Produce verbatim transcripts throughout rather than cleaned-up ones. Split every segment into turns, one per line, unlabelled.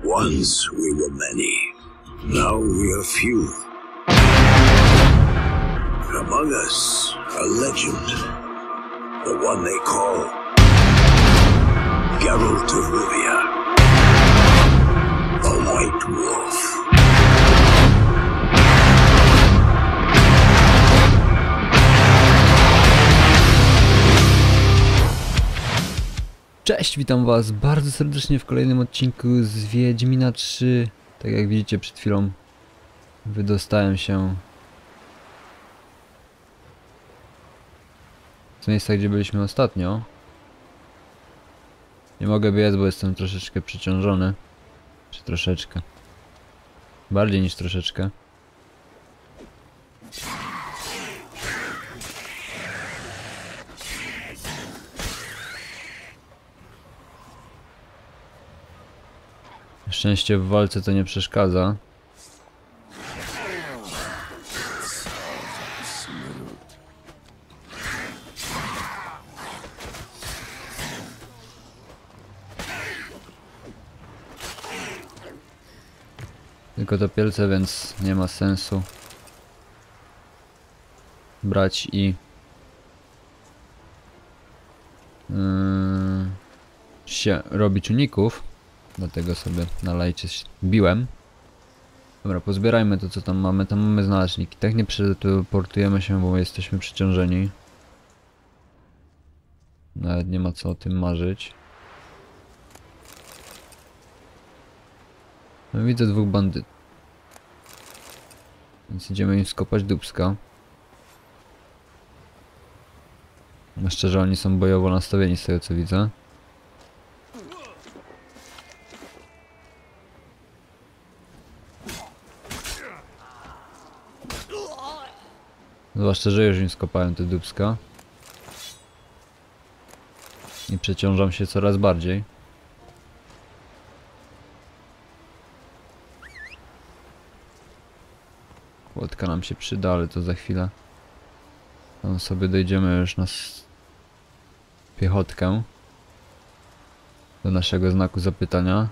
Once we were many, now we are few. Among us, a legend, the one they call Geralt of Rivia, a white wolf.
Cześć, witam was bardzo serdecznie w kolejnym odcinku z Wiedźmina trzy. Tak jak widzicie, przed chwilą wydostałem się z miejsca, gdzie byliśmy ostatnio. Nie mogę biec, bo jestem troszeczkę przeciążony. Czy troszeczkę? Bardziej niż troszeczkę. Na szczęście w walce to nie przeszkadza. Tylko to pielce, więc nie ma sensu brać i yy, się robić uników. Dlatego sobie na lajcie biłem. Dobra, pozbierajmy to, co tam mamy. Tam mamy znaleźniki. Tak nie przeteleportujemy się, bo jesteśmy przeciążeni. Nawet nie ma co o tym marzyć. No, widzę dwóch bandytów. Więc idziemy im skopać dupska. No szczerze, oni są bojowo nastawieni z tego, co widzę. Zwłaszcza, że już im skopałem te dupska. I przeciążam się coraz bardziej. Łódka nam się przyda, ale to za chwilę. Tam sobie dojdziemy już na piechotkę. Do naszego znaku zapytania.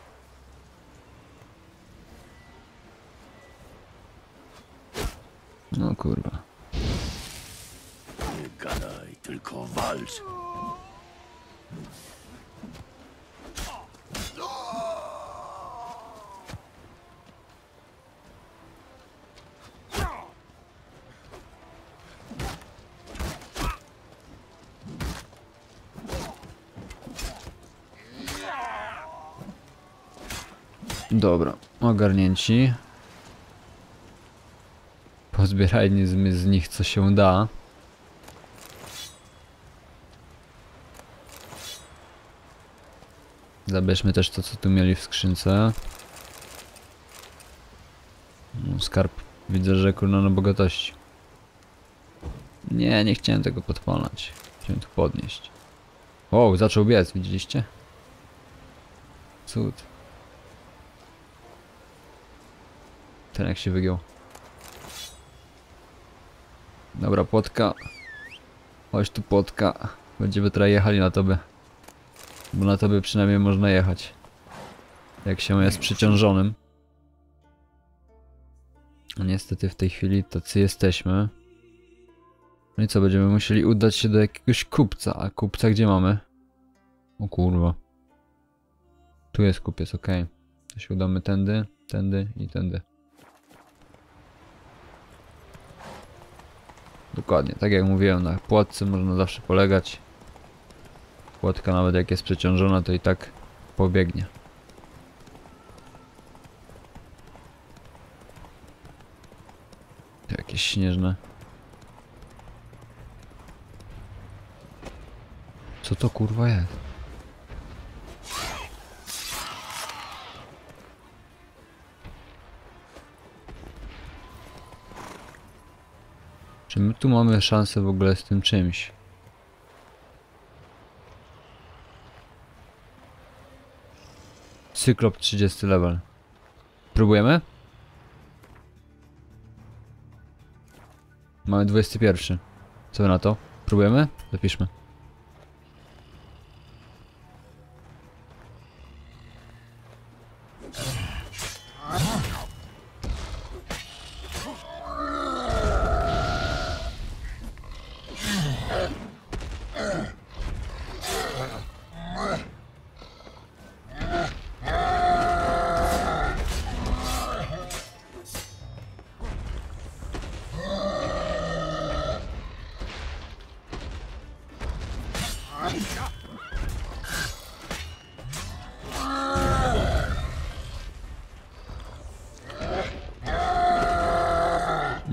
No kurwa.
Nie gadaj, tylko walcz.
Dobra, ogarnięci. Pozbierajmy z nich co się da. Zabierzmy też to, co tu mieli w skrzynce. No, skarb widzę, że kurna na bogatości. Nie, nie chciałem tego podpalać. Chciałem to podnieść. O, zaczął biec, widzieliście? Cud. Ten jak się wygiął. Dobra, płotka. Chodź tu, płotka. Będziemy teraz jechali na tobie. Bo na tobie przynajmniej można jechać. Jak się jest przeciążonym. A niestety w tej chwili tacy jesteśmy. No i co, będziemy musieli udać się do jakiegoś kupca. A kupca gdzie mamy? O kurwa. Tu jest kupiec, okej. Okay. To się udamy tędy, tędy i tędy. Dokładnie, tak jak mówiłem, na płotce można zawsze polegać. Płotka nawet jak jest przeciążona, to i tak pobiegnie. To jakieś śnieżne. Co to kurwa jest? Czy my tu mamy szansę w ogóle z tym czymś? Cyklop trzydziesty level. Próbujemy? Mamy dwudziesty pierwszy. Co wy na to? Próbujemy? Zapiszmy.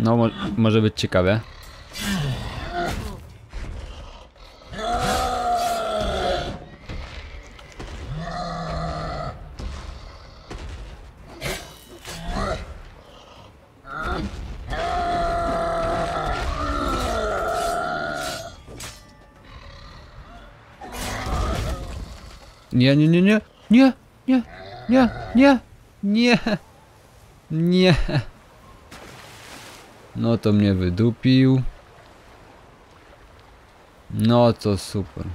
No, mo może być ciekawe. Nie, nie, nie, nie, nie, nie, nie, nie, nie, nie. No to mnie wydupił. No to super.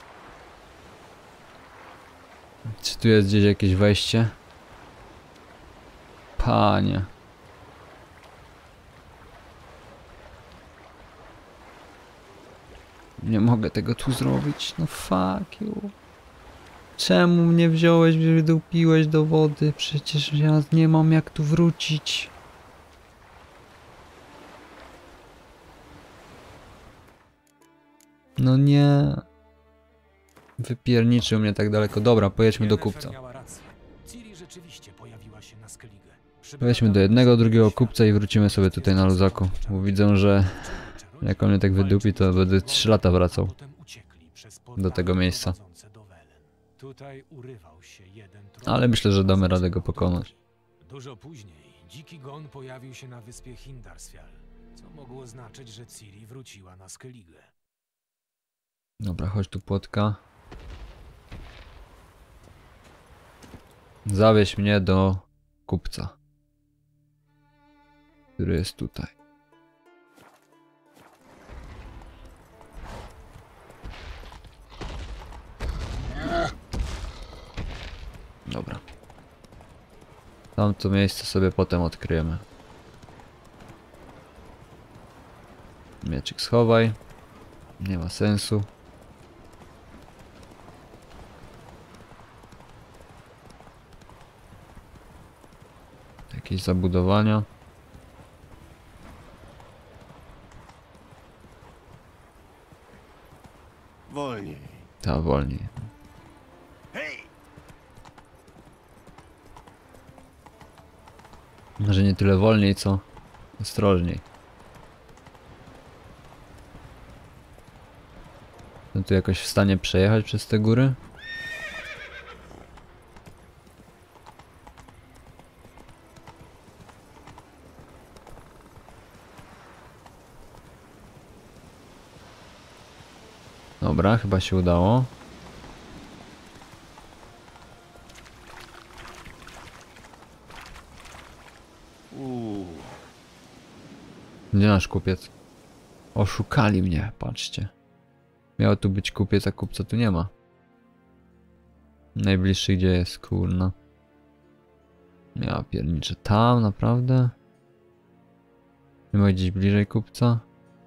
Czy tu jest gdzieś jakieś wejście? Panie. Nie mogę tego tu zrobić. No fuck you. Czemu mnie wziąłeś, wydupiłeś do wody? Przecież ja nie mam jak tu wrócić. No nie. Wypierniczył mnie tak daleko. Dobra, pojedźmy do kupca. Pojedźmy do jednego, drugiego kupca i wrócimy sobie tutaj na luzaku. Bo widzę, że jak on mnie tak wydupi, to będę trzy lata wracał do tego miejsca. Ale myślę, że damy radę go pokonać.
Dużo później dziki gon pojawił się na wyspie Hindarsfjall, co mogło znaczyć, że Ciri wróciła na Skellige.
Dobra, chodź tu płotka. Zawieź mnie do kupca, który jest tutaj. Dobra. Tamto miejsce sobie potem odkryjemy. Mieczyk schowaj. Nie ma sensu. Jakieś zabudowania.
Wolniej.
Ta, wolniej. Może nie tyle wolniej, co ostrożniej. Jestem tu jakoś w stanie przejechać przez te góry? Dobra, chyba się udało. Gdzie nasz kupiec? Oszukali mnie, patrzcie. Miał tu być kupiec, a kupca tu nie ma. Najbliższy gdzie jest, kurna. Ja pierniczę. Tam, naprawdę? Nie ma gdzieś bliżej kupca?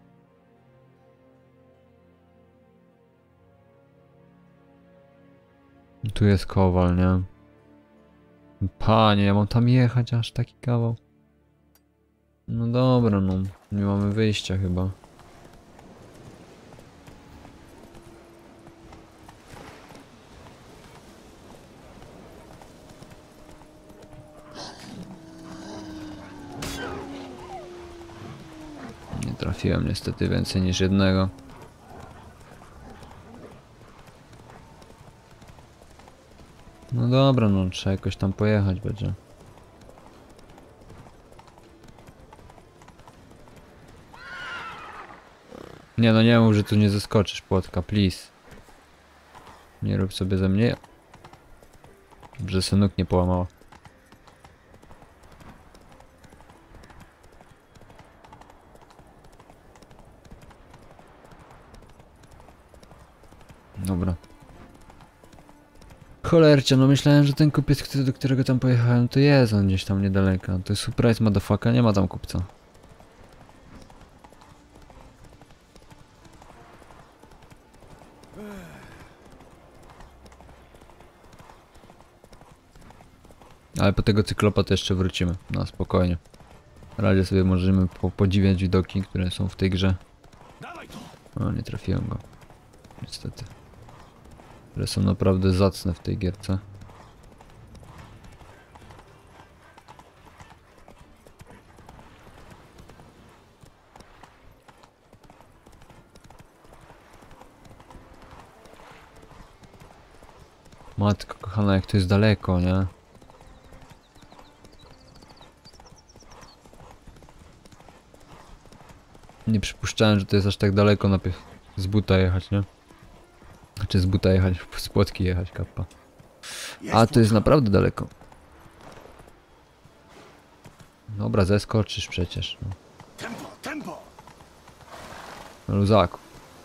Tu jest kowal, nie? Panie, ja mam tam jechać aż taki kawał. No dobra, no. Nie mamy wyjścia chyba. Nie trafiłem niestety więcej niż jednego. No dobra, no trzeba jakoś tam pojechać będzie. Nie no, nie mów, że tu nie zeskoczysz, płotka, please. Nie rób sobie ze mnie. Że se nóg nie połamała. Dobra. Cholercie, no myślałem, że ten kupiec, do którego tam pojechałem, to jest on gdzieś tam niedaleko. To jest surprise motherfucker, nie ma tam kupca. Ale po tego cyklopa to jeszcze wrócimy. No spokojnie. Na razie sobie możemy po podziwiać widoki, które są w tej grze. O, nie trafiłem go. Niestety. Które są naprawdę zacne w tej gierce. Matko kochana, jak to jest daleko, nie? Nie przypuszczałem, że to jest aż tak daleko najpierw z buta jechać, nie? Znaczy z buta jechać, z płotki jechać, kappa. A to jest naprawdę daleko. Dobra, zeskoczysz przecież. No.
Tempo, tempo!
Luzaku.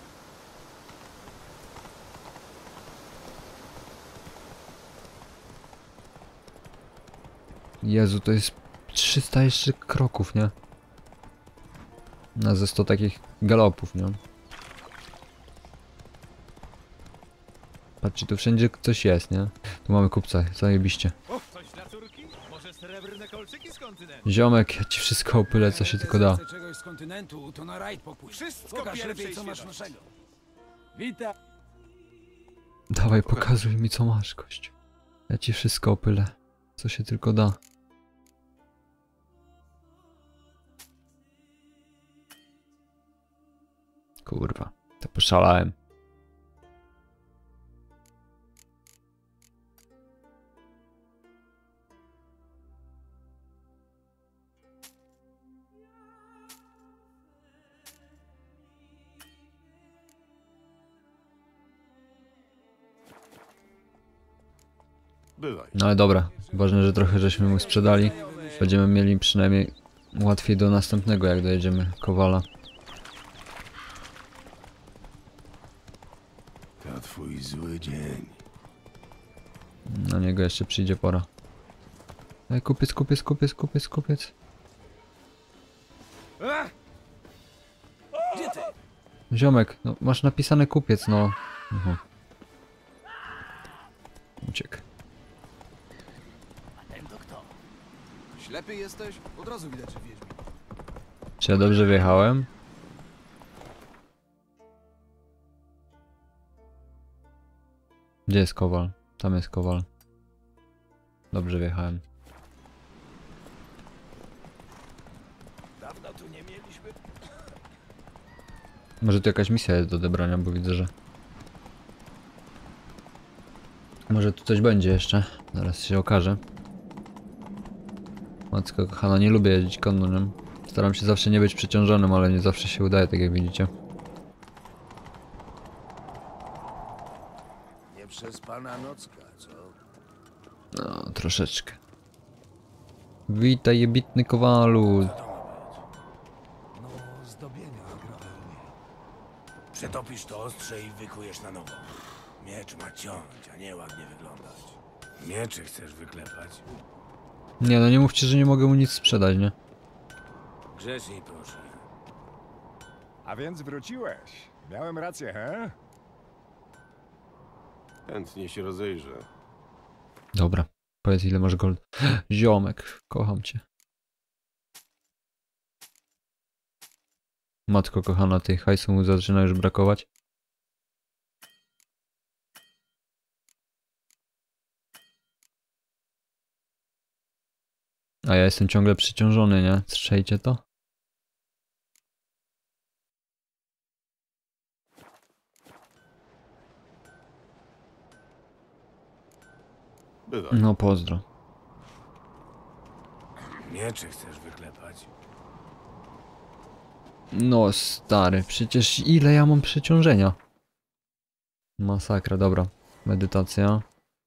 Jezu, to jest trzysta jeszcze kroków, nie? Na ze sto takich galopów, nie? Patrzcie, tu wszędzie coś jest, nie? Tu mamy kupca, zajebiście.
Coś dla córki? Może srebrne kolczyki z kontynentu?
Ziomek, ja ci wszystko opylę, co się tylko da.
Chce czegoś z kontynentu, to na rajd popłyń.
Wszystko
Pokaż
pierwszej
lepiej, co masz
świeżości.
naszego. Witam.
Dawaj, pokazuj mi, co masz, gościu. Ja ci wszystko opylę, co się tylko da. Kurwa, to poszalałem.
Bywaj.
No ale dobra, ważne, że trochę żeśmy mu sprzedali. Będziemy mieli przynajmniej łatwiej do następnego, jak dojedziemy Kowala.
To twój zły dzień.
Na niego jeszcze przyjdzie pora. Ej, kupiec, kupiec, kupiec, kupiec, kupiec.
Gdzie ty?
Ziomek, no masz napisane kupiec, no. Mhm. Uciekł.
A ten to kto? Ślepy jesteś? Od razu widać, że wiedźmin.
Czy ja dobrze wjechałem? Gdzie jest Kowal? Tam jest Kowal. Dobrze wjechałem.
Dawno tu nie mieliśmy.
Może tu jakaś misja jest do odebrania, bo widzę, że... Może tu coś będzie jeszcze. Zaraz się okaże. Matko kochana, nie lubię jeździć konno. Staram się zawsze nie być przeciążonym, ale nie zawsze się udaje, tak jak widzicie.
Nie przez pana nocka, co?
No, troszeczkę. Witaj, jebitny Kowalu.
No, zdobienia agrowełnie.
Przetopisz to ostrze i wykujesz na nowo. Miecz ma ciąć, a nie ładnie wyglądać. Mieczy chcesz wyklepać?
Nie, no nie mówcie, że nie mogę mu nic sprzedać, nie?
Grzeczniej proszę.
A więc wróciłeś. Miałem rację, he?
Chętnie się rozejrzę.
Dobra, powiedz ile masz gold. Ziomek, kocham cię. Matko kochana, tej hajsu mu zaczyna już brakować. A ja jestem ciągle przyciążony, nie? Strzejcie to?
Bywaj.
No pozdro.
Mieczy chcesz wyklepać?
No stary, przecież ile ja mam przeciążenia? Masakra, dobra. Medytacja.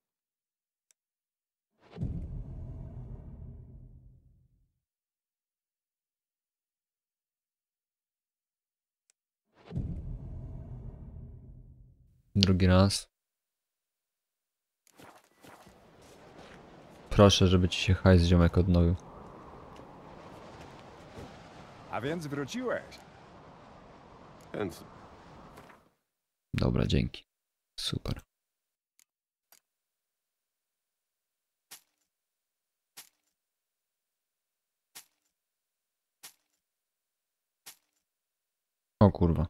Drugi raz. Proszę, żeby ci się hajs ziomek odnowił.
A więc wróciłeś.
Chętnie.
Dobra, dzięki. Super. O kurwa.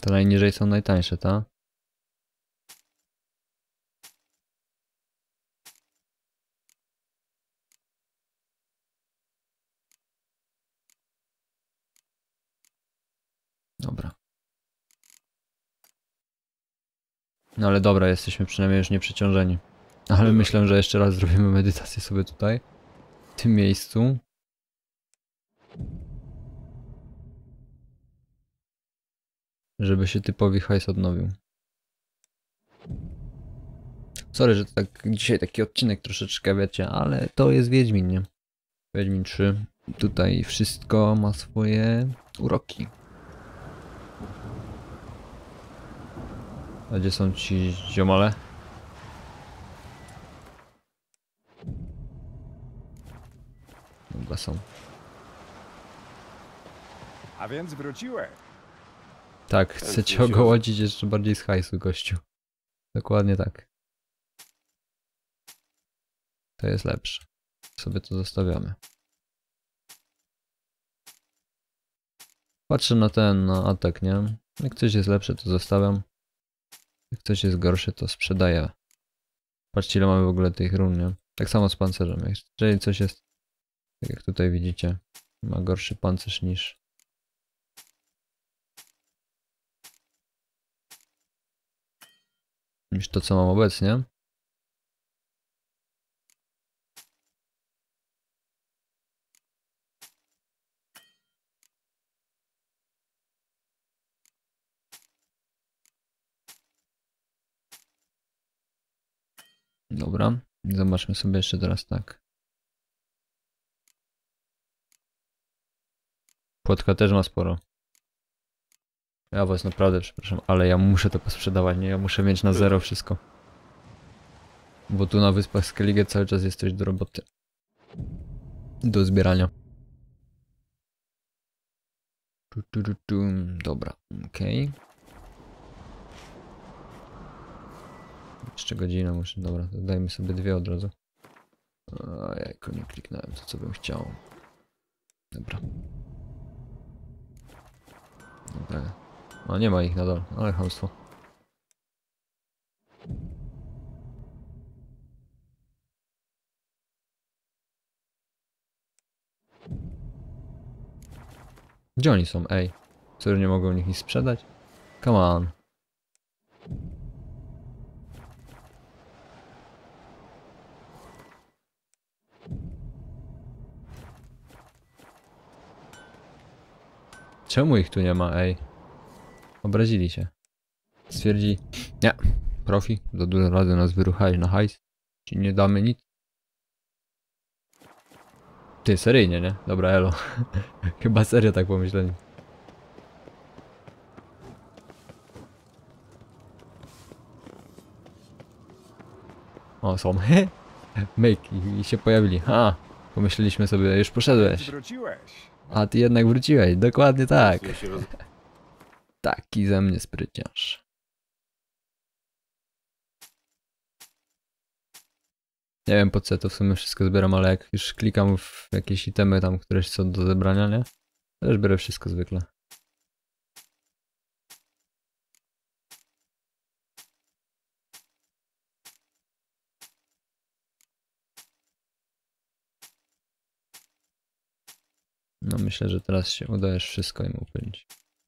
Te najniżej są najtańsze, tak? Dobra. No ale dobra, jesteśmy przynajmniej już nieprzeciążeni. Ale myślę, że jeszcze raz zrobimy medytację sobie tutaj. W tym miejscu. Żeby się typowi hajs odnowił. Sorry, że to tak dzisiaj taki odcinek troszeczkę, wiecie, ale to jest Wiedźmin, nie? Wiedźmin trzy. Tutaj wszystko ma swoje uroki. A gdzie są ci ziomale? Dobra, są.
A więc wróciłeś.
Tak, chcecie ogołodzić jeszcze bardziej z hajsu, gościu. Dokładnie tak. To jest lepsze. Sobie to zostawiamy. Patrzę na ten, na atak, nie? Jak coś jest lepsze, to zostawiam. Jak coś jest gorsze, to sprzedaję. Patrzcie, ile mamy w ogóle tych run, nie? Tak samo z pancerzem. Jeżeli coś jest, tak jak tutaj widzicie, ma gorszy pancerz niż... niż to, co mam obecnie. Dobra, zobaczmy sobie jeszcze teraz tak. Płotka też ma sporo. Ja was naprawdę przepraszam, ale ja muszę to posprzedawać, nie? Ja muszę mieć na zero wszystko. Bo tu na wyspach Skellige cały czas jest coś do roboty. Do zbierania. Tu, tu, tu, tu. Dobra, okej. Okay. Jeszcze godzinę muszę, dobra, to dajmy sobie dwie od razu. A jako nie kliknąłem to, co bym chciał. Dobra. Dobra. No nie ma ich na dole, ale chamstwo. Gdzie oni są? Ej. Co, że nie mogą u nich nic sprzedać? Come on. Czemu ich tu nie ma, ej? Obrazili się. Stwierdzi, nie, profi, za dużo razy nas wyruchałeś na hajs. Ci nie damy nic. Ty, seryjnie, nie? Dobra, elo. Chyba serio tak pomyśleli. O, są. Myk i, i się pojawili. Ha! Pomyśleliśmy sobie, już poszedłeś.
Wróciłeś.
A ty jednak wróciłeś, dokładnie tak. Taki ze mnie spryciarz. Nie wiem po co to w sumie wszystko zbieram, ale jak już klikam w jakieś itemy tam, które są do zebrania, nie? To też biorę wszystko zwykle. No myślę, że teraz się uda już wszystko im upylić.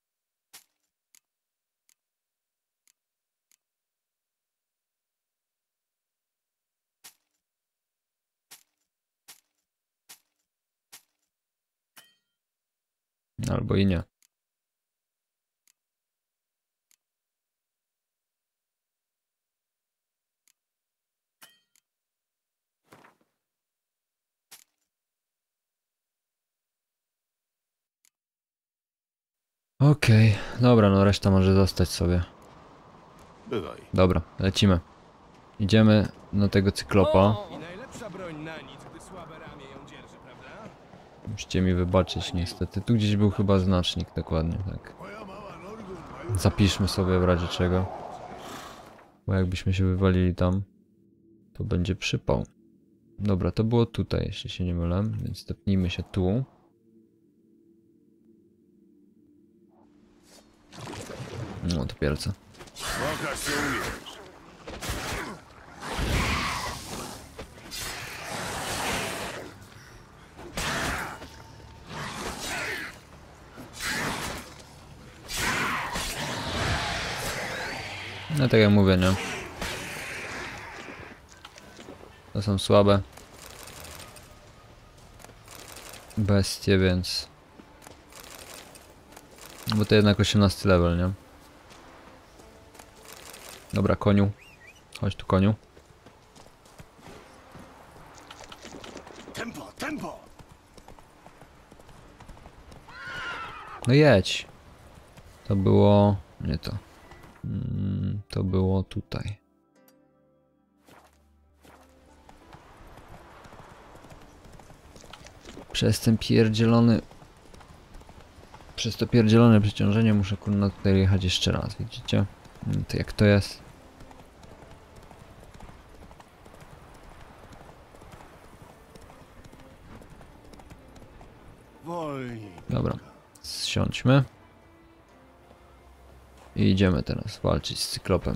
Albo i nie. Okej, okay. Dobra, no reszta może zostać sobie.
Bywaj.
Dobra, lecimy. Idziemy na tego cyklopa.
I najlepsza broń na nic, gdy słabe ramię ją dzierży, prawda?
Musicie mi wybaczyć niestety. Tu gdzieś był chyba znacznik, dokładnie tak. Zapiszmy sobie w razie czego. Bo jakbyśmy się wywalili tam, to będzie przypał. Dobra, to było tutaj, jeśli się nie mylę, więc stepnijmy się tu. No to pielce.
Pokaż co umiesz.
No tak jak mówię, nie? To są słabe bestie, więc... Bo to jednak osiemnasty level, nie? Dobra, koniu. Chodź tu, koniu.
Tempo, tempo!
No jedź. To było... Nie to. Mm, to było tutaj. Przez ten pierdzielony... Przez to pierdzielone przeciążenie muszę kurna tutaj jechać jeszcze raz, widzicie? To jak to jest?
Wolniej.
Dobra, zsiądźmy. I idziemy teraz walczyć z cyklopem.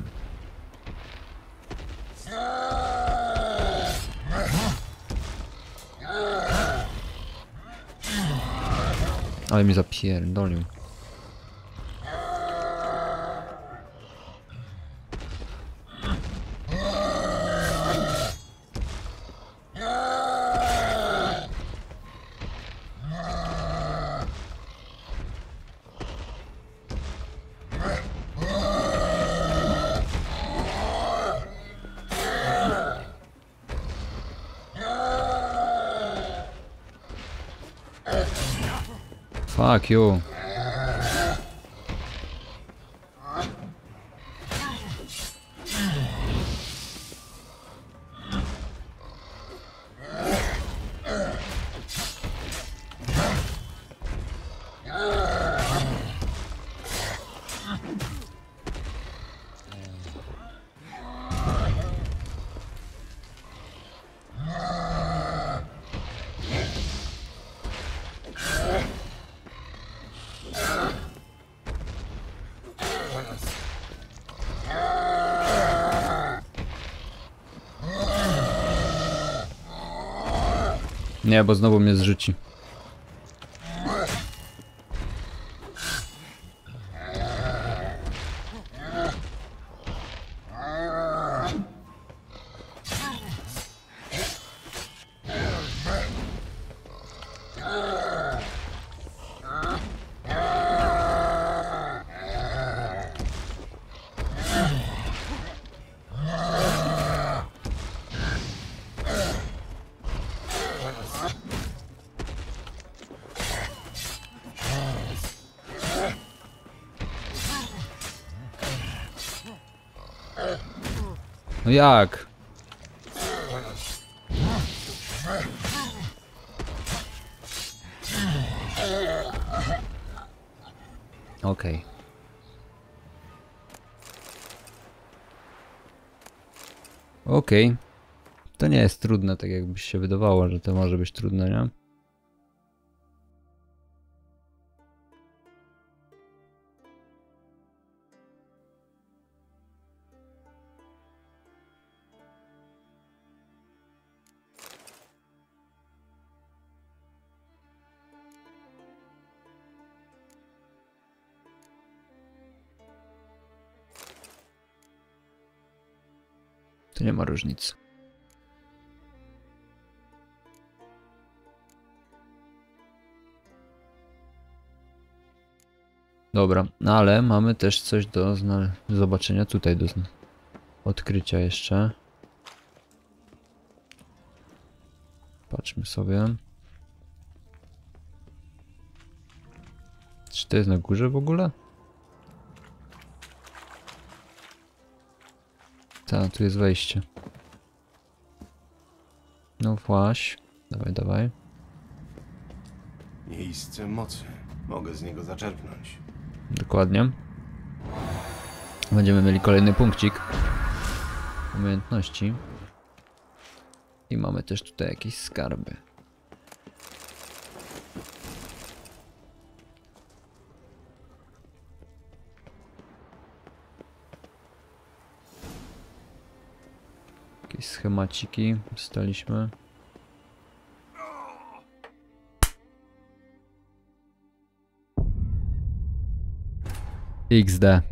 Ale mi zapierdolił. Fuck you. Nie, bo znowu mnie zrzuci. No jak? Okej. Okej. To nie jest trudne, tak jakby się wydawało, że to może być trudne, nie? To nie ma różnicy. Dobra, no ale mamy też coś do zobaczenia tutaj, do odkrycia jeszcze. Patrzmy sobie. Czy to jest na górze w ogóle? Tak, tu jest wejście. No właśnie. Dawaj, dawaj.
Miejsce mocy. Mogę z niego zaczerpnąć.
Dokładnie. Będziemy mieli kolejny punkcik umiejętności. I mamy też tutaj jakieś skarby. Jakieś schemaciki dostaliśmy. iks de.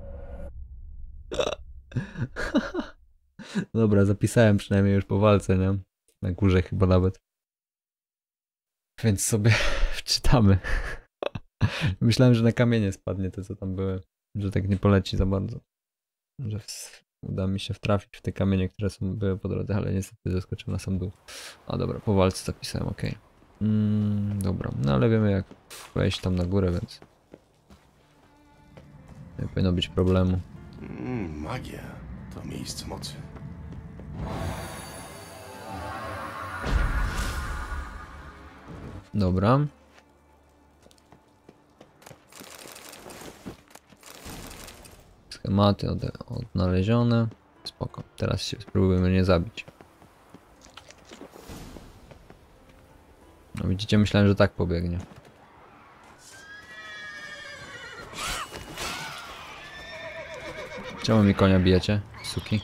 Dobra, zapisałem przynajmniej już po walce, nie? Na górze chyba nawet. Więc sobie wczytamy. Myślałem, że na kamienie spadnie to, co tam były. Że tak nie poleci za bardzo. Że w... uda mi się wtrafić w te kamienie, które są, były po drodze, ale niestety zaskoczyłem na sam dół. A dobra, po walce zapisałem, ok. Mm, dobra, no ale wiemy jak wejść tam na górę, więc nie powinno być problemu.
Mm, magia to miejsce mocy.
Dobra. Schematy od, odnalezione. Spoko. Teraz się spróbujemy nie zabić. No widzicie, myślałem, że tak pobiegnie. Czemu mi konia bijecie, suki?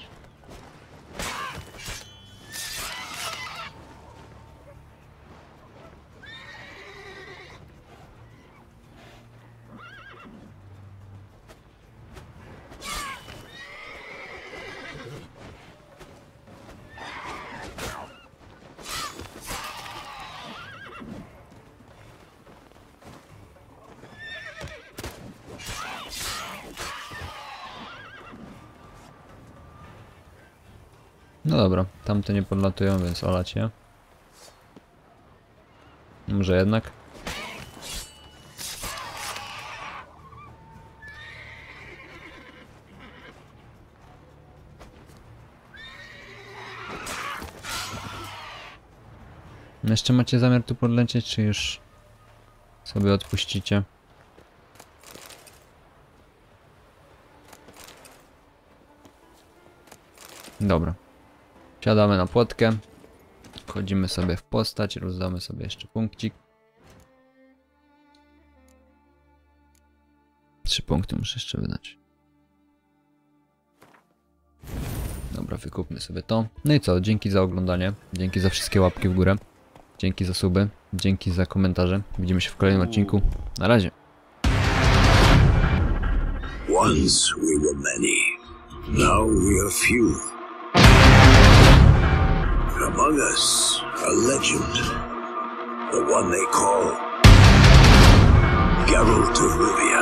No dobra, tamte nie podlatują, więc olać je. Może jednak? Jeszcze macie zamiar tu podlecieć, czy już sobie odpuścicie? Dobra. Siadamy na płotkę. Wchodzimy sobie w postać, rozdamy sobie jeszcze punkcik. Trzy punkty muszę jeszcze wydać. Dobra, wykupmy sobie to. No i co, dzięki za oglądanie. Dzięki za wszystkie łapki w górę. Dzięki za suby. Dzięki za komentarze. Widzimy się w kolejnym odcinku. Na razie.
Once we were many. Now we are few. Among us, a legend. The one they call Geralt of Rivia.